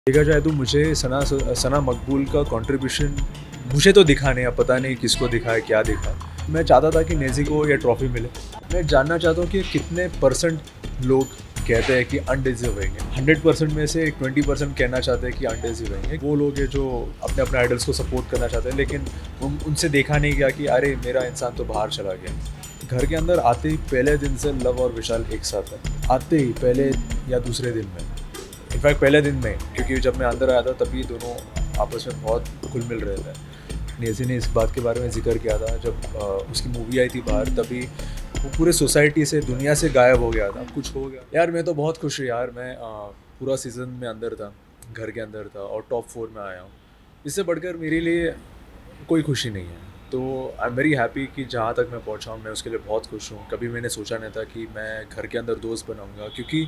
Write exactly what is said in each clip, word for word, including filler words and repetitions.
देखा जाए तो मुझे सना सना मकबूल का कंट्रीब्यूशन मुझे तो दिखा नहीं, अब पता नहीं किसको दिखा है, क्या दिखा है। मैं चाहता था कि नेजी को ये ट्रॉफी मिले। मैं जानना चाहता हूँ कि कितने परसेंट लोग कहते हैं कि अनडिजर्विंग है। हंड्रेड परसेंट में से ट्वेंटी परसेंट कहना चाहते हैं कि अनडिजर्विंग है। वो लोग हैं जो अपने अपने आइडल्स को सपोर्ट करना चाहते हैं, लेकिन उन, उनसे देखा नहीं गया कि अरे मेरा इंसान तो बाहर चला गया। घर के अंदर आते ही पहले दिन से लव और विशाल एक साथ है, आते ही पहले या दूसरे दिन में, इनफैक्ट पहले दिन में, क्योंकि जब मैं अंदर आया था तभी दोनों आपस में बहुत घुल मिल रहे थे। नेजी ने इस बात के बारे में जिक्र किया था जब आ, उसकी मूवी आई थी बाहर, तभी वो पूरे सोसाइटी से, दुनिया से गायब हो गया था, कुछ हो गया। यार मैं तो बहुत खुश हूँ यार, मैं आ, पूरा सीज़न में अंदर था, घर के अंदर था और टॉप फोर में आया हूँ। इससे बढ़कर मेरे लिए कोई खुशी नहीं है। तो आई एम वेरी हैप्पी कि जहाँ तक मैं पहुँचा हूँ मैं उसके लिए बहुत खुश हूँ। कभी मैंने सोचा नहीं था कि मैं घर के अंदर दोस्त बनाऊँगा, क्योंकि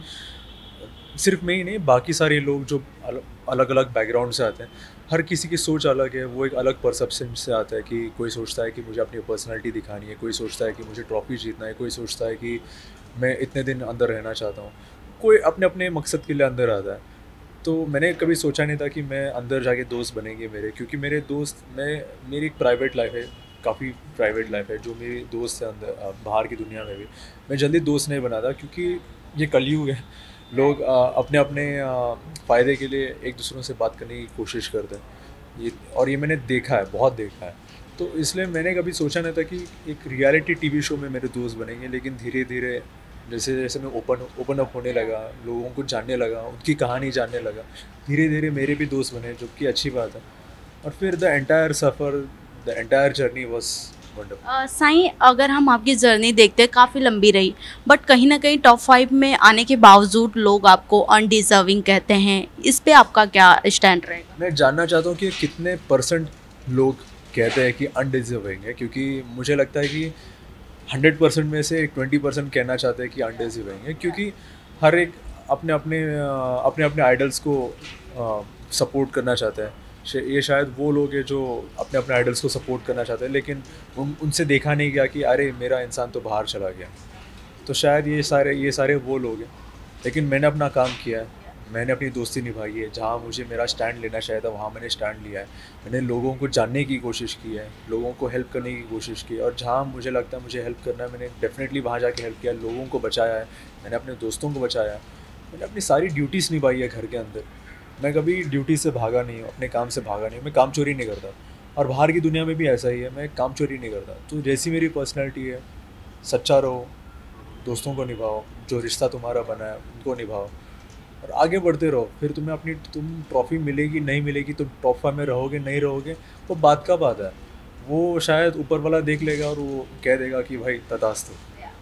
सिर्फ मैं ही नहीं, बाकी सारे लोग जो अलग अलग बैकग्राउंड से आते हैं, हर किसी की सोच अलग है। वो एक अलग परसेप्शन से आता है कि कोई सोचता है कि मुझे अपनी पर्सनालिटी दिखानी है, कोई सोचता है कि मुझे ट्रॉफी जीतना है, कोई सोचता है कि मैं इतने दिन अंदर रहना चाहता हूँ, कोई अपने अपने मकसद के लिए अंदर आता है। तो मैंने कभी सोचा नहीं था कि मैं अंदर जाके दोस्त बनेंगे मेरे, क्योंकि मेरे दोस्त, मैं मेरी एक प्राइवेट लाइफ है, काफ़ी प्राइवेट लाइफ है, जो मेरे दोस्त हैं अंदर बाहर की दुनिया में भी मैं जल्दी दोस्त नहीं बनाता, क्योंकि ये कलयुग है। लोग आ, अपने अपने फ़ायदे के लिए एक दूसरों से बात करने की कोशिश करते हैं, ये और ये मैंने देखा है, बहुत देखा है। तो इसलिए मैंने कभी सोचा नहीं था कि एक रियलिटी टीवी शो में मेरे दोस्त बनेंगे, लेकिन धीरे धीरे जैसे जैसे मैं ओपन ओपन अप होने लगा, लोगों को जानने लगा, उनकी कहानी जानने लगा, धीरे धीरे मेरे भी दोस्त बने, जो कि अच्छी बात है। और फिर द एंटायर सफ़र, the entire journey was wonderful. Sai, अगर हम आपकी जर्नी देखते हैं काफ़ी लंबी रही, बट कहीं ना कहीं टॉप फाइव में आने के बावजूद लोग आपको अनडिजर्विंग कहते हैं, इस पे आपका क्या स्टैंड रहेगा? मैं जानना चाहता हूँ कि कितने परसेंट लोग कहते हैं कि अनडिजर्विंग है, क्योंकि मुझे लगता है कि हंड्रेड परसेंट में से ट्वेंटी परसेंट कहना चाहते हैं कि अनडिजर्विंग है, क्योंकि हर एक अपने अपने अपने अपने आइडल्स को सपोर्ट करना चाहता है। ये शायद वो लोग हैं जो अपने अपने आइडल्स को सपोर्ट करना चाहते हैं, लेकिन उन उनसे देखा नहीं गया कि अरे मेरा इंसान तो बाहर चला गया। तो शायद ये सारे ये सारे वो लोग हैं, लेकिन मैंने अपना काम किया है, मैंने अपनी दोस्ती निभाई है। जहाँ मुझे मेरा स्टैंड लेना चाहिए था वहाँ मैंने स्टैंड लिया है। मैंने लोगों को जानने की कोशिश की है, लोगों को हेल्प करने की कोशिश की है, और जहाँ मुझे लगता है मुझे हेल्प करना है मैंने डेफिनेटली वहाँ जाके हेल्प किया, लोगों को बचाया है, मैंने अपने दोस्तों को बचाया है, मैंने अपनी सारी ड्यूटीज़ निभाई है घर के अंदर। मैं कभी ड्यूटी से भागा नहीं हूँ, अपने काम से भागा नहीं हूँ, मैं काम चोरी नहीं करता। और बाहर की दुनिया में भी ऐसा ही है, मैं काम चोरी नहीं करता। तो जैसी मेरी पर्सनैलिटी है, सच्चा रहो, दोस्तों को निभाओ, जो रिश्ता तुम्हारा बना है उनको निभाओ और आगे बढ़ते रहो। फिर तुम्हें अपनी तुम ट्रॉफी मिलेगी नहीं मिलेगी, तुम टॉप फाइव में रहोगे नहीं रहोगे, वो बात का बात है। वो शायद ऊपर वाला देख लेगा और वो कह देगा कि भाई तथास्तु।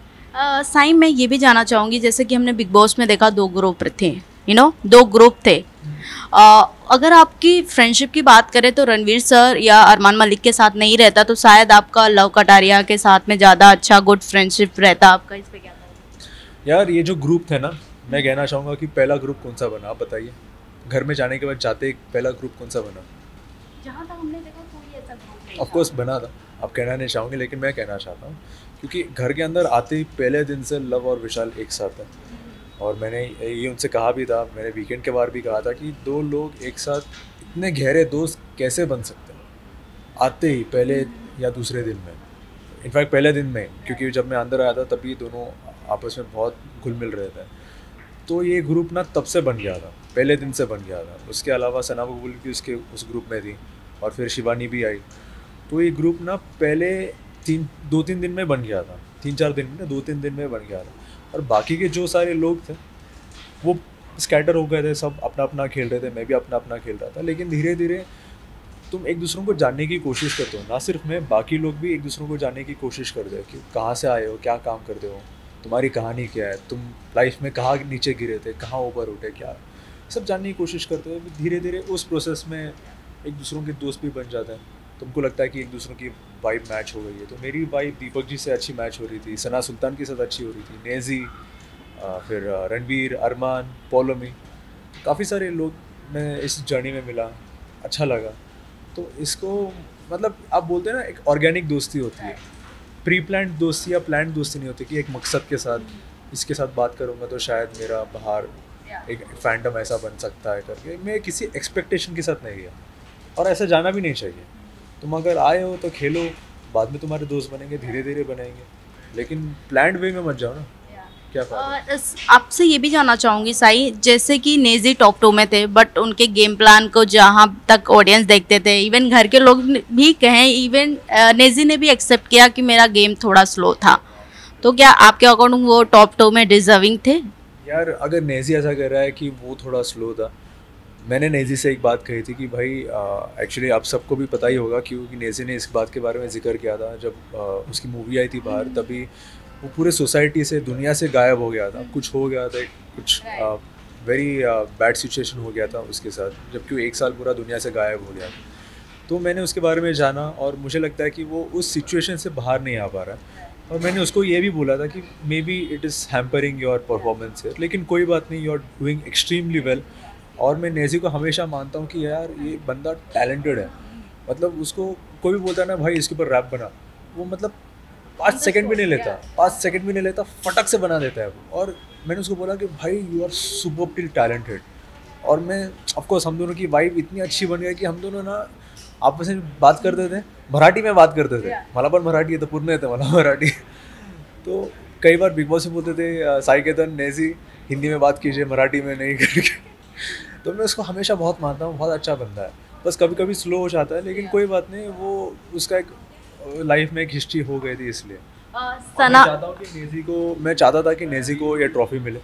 साईं, मैं ये भी जानना चाहूँगी, जैसे कि हमने बिग बॉस में देखा दो ग्रुप थे, यू नो दो ग्रुप थे। Uh, अगर आपकी फ्रेंडशिप की बात करें तो रणवीर सर या अरमान मलिक के साथ नहीं रहता, तो शायद आपका लव कटारिया के साथ में ज़्यादा अच्छा गुड फ्रेंडशिप रहता। आपका इस पे क्या कहना है? यार ये जो ग्रुप थे ना, मैं कहना चाहूँगा कि पहला ग्रुप कौन सा बना, आप बताइए। घर में जाने के बाद जाते ही पहला ग्रुप कौन सा बना? जहाँ तक हमने देखा कोई ऐसा ग्रुप नहीं था। ऑफकोर्स बना था, आप कहना नहीं चाहूँगे, लेकिन मैं कहना चाहता हूँ, क्योंकि घर के अंदर आते ही पहले दिन से लव और विशाल एक साथ है। और मैंने ये उनसे कहा भी था, मैंने वीकेंड के बार भी कहा था कि दो लोग एक साथ इतने गहरे दोस्त कैसे बन सकते हैं आते ही पहले या दूसरे दिन में, इनफैक्ट पहले दिन में, क्योंकि जब मैं अंदर आया था तभी दोनों आपस में बहुत घुल मिल रहे थे। तो ये ग्रुप ना तब से बन गया था, पहले दिन से बन गया था। उसके अलावा सना मकबूल भी उसके उस ग्रुप में थी और फिर शिवानी भी आई। तो ये ग्रुप ना पहले तीन दो तीन दिन में बन गया था, तीन चार दिन में, दो तीन दिन में बन गया था। और बाकी के जो सारे लोग थे वो स्कैटर हो गए थे, सब अपना अपना खेल रहे थे, मैं भी अपना अपना खेल रहा था। लेकिन धीरे धीरे तुम एक दूसरों को जानने की कोशिश करते हो, ना सिर्फ मैं, बाकी लोग भी एक दूसरों को जानने की कोशिश करते हैं कि कहाँ से आए हो, क्या काम करते हो, तुम्हारी कहानी क्या है, तुम लाइफ में कहाँ नीचे गिरे थे, कहाँ ऊपर उठे, क्या, सब जानने की कोशिश करते हो। धीरे धीरे उस प्रोसेस में एक दूसरों के दोस्त भी बन जाते हैं। तुमको लगता है कि एक दूसरों की वाइब मैच हो गई है। तो मेरी वाइब दीपक जी से अच्छी मैच हो रही थी, सना सुल्तान के साथ अच्छी हो रही थी, नेजी, फिर रणवीर, अरमान, पौलमी, काफ़ी सारे लोग मैं इस जर्नी में मिला, अच्छा लगा। तो इसको मतलब आप बोलते हैं ना, एक ऑर्गेनिक दोस्ती होती है, प्री प्लान्ड दोस्ती या प्लान्ड दोस्ती नहीं होती कि एक मकसद के साथ इसके साथ बात करूँगा तो शायद मेरा बाहर एक फैंडम ऐसा बन सकता है करके। मैं किसी एक्सपेक्टेशन के साथ नहीं गया और ऐसा जाना भी नहीं चाहिए। तुम अगर आए हो तो खेलो, बाद में तुम्हारे दोस्त बनेंगे, धीरे धीरे बनाएंगे, लेकिन प्लान्ड वे में मत जाओ ना। क्या फायदा? और इस- आपसे ये भी जानना चाहूँगी साई, जैसे कि नेजी टॉप टू में थे बट उनके गेम प्लान को जहाँ तक ऑडियंस देखते थे, इवन घर के लोग भी कहें, इवन नेजी ने भी एक्सेप्ट किया कि मेरा गेम थोड़ा स्लो था, तो क्या आपके अकॉर्डिंग वो टॉप टू में डिजर्विंग थे? यार अगर नेजी ऐसा कर रहा है कि वो थोड़ा स्लो था, मैंने नेजी से एक बात कही थी कि भाई एक्चुअली आप सबको भी पता ही होगा क्योंकि नेजी ने इस बात के बारे में जिक्र किया था जब आ, उसकी मूवी आई थी बाहर, तभी वो पूरे सोसाइटी से, दुनिया से गायब हो गया था। कुछ हो गया था, कुछ वेरी बैड सिचुएशन हो गया था उसके साथ, जबकि वो एक साल पूरा दुनिया से गायब हो गया था। तो मैंने उसके बारे में जाना और मुझे लगता है कि वो उस सिचुएशन से बाहर नहीं आ पा रहा है। और मैंने उसको ये भी बोला था कि maybe it is hampering your performance है, लेकिन कोई बात नहीं, you are doing extremely well. और मैं नेजी को हमेशा मानता हूँ कि यार ये बंदा टैलेंटेड है। मतलब उसको कोई भी बोलता है ना भाई इसके ऊपर रैप बना, वो मतलब पाँच सेकंड भी नहीं लेता, पाँच सेकंड भी नहीं लेता, फटक से बना देता है वो। और मैंने उसको बोला कि भाई यू आर सुपर टैलेंटेड। और मैं ऑफकोर्स हम दोनों की वाइब इतनी अच्छी बन गई कि हम दोनों ना आपस में बात करते थे, मराठी में बात करते थे। मला पण मराठी येतं, पूर्ण येतं मला मराठी। तो कई बार बिग बॉस में बोलते थे साई केतन नेजी हिंदी में बात कीजिए, मराठी में नहीं करके। तो मैं उसको हमेशा बहुत मानता हूँ, बहुत अच्छा बंदा है। बस कभी कभी स्लो हो जाता है, लेकिन कोई बात नहीं, वो उसका एक लाइफ में एक हिस्ट्री हो गई थी इसलिए। और मैं सना चाहता हूँ कि नेजी को मैं चाहता था कि नेजी को ये ट्रॉफी मिले।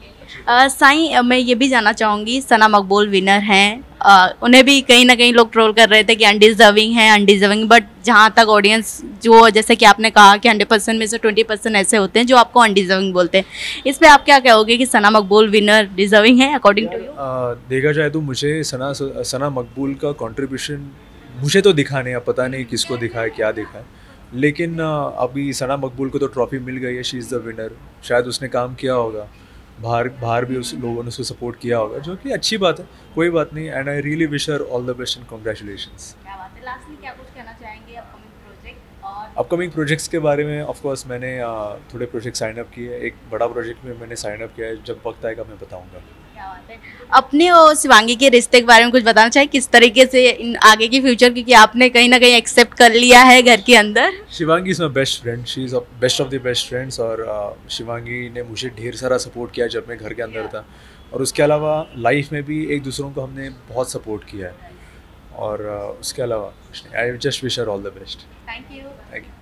अ, साई, अ, मैं ये भी जानना चाहूँगी, सना मकबूल विनर हैं, अ, उन्हें भी कहीं ना कहीं लोग ट्रोल कर रहे थे कि अनडिजर्विंग है, अनडिजर्विंग, बट जहाँ तक ऑडियंस, जो जैसे कि आपने कहा कि हंड्रेड परसेंट में से ट्वेंटी परसेंट ऐसे होते हैं जो आपको अनडिजर्विंग बोलते हैं, इस पे आप क्या कहोगे कि सना मकबूल विनर डिजर्विंग है अकॉर्डिंग टू यू? आ, देखा जाए तो मुझे सना सना मकबूल का कंट्रीब्यूशन मुझे तो दिखा नहीं, अब पता नहीं किसको दिखा है, क्या दिखा है, लेकिन आ, अभी सना मकबूल को तो ट्रॉफी मिल गई है, शी इज़ द विनर। शायद उसने काम किया होगा, बाहर बाहर भी उस लोगों ने उसको सपोर्ट किया होगा, जो कि अच्छी बात है, कोई बात नहीं। And I really wish her all the best and congratulations. क्या बात है, लास्टली क्या कुछ कहना चाहेंगे अपकमिंग प्रोजेक्ट? और अपकमिंग प्रोजेक्ट्स के बारे में ऑफ कोर्स मैंने आ, थोड़े प्रोजेक्ट साइन अप किए, एक बड़ा प्रोजेक्ट में मैंने साइन अप किया है, जब वक्त आएगा मैं बताऊंगा। क्या बात है, अपने और शिवांगी के रिश्ते के बारे में कुछ बताना चाहिए, किस तरीके से इन आगे की फ्यूचर, क्योंकि आपने कहीं ना कहीं एक्सेप्ट कर लिया है घर के अंदर? Shivangi is my best friend, she is best of the best friends. और uh, शिवांगी ने मुझे ढेर सारा सपोर्ट किया जब मैं घर के अंदर था, और उसके अलावा लाइफ में भी एक दूसरों को हमने बहुत सपोर्ट किया है। और uh, उसके अलावा I just wish her all the best. Thank you. Thank you.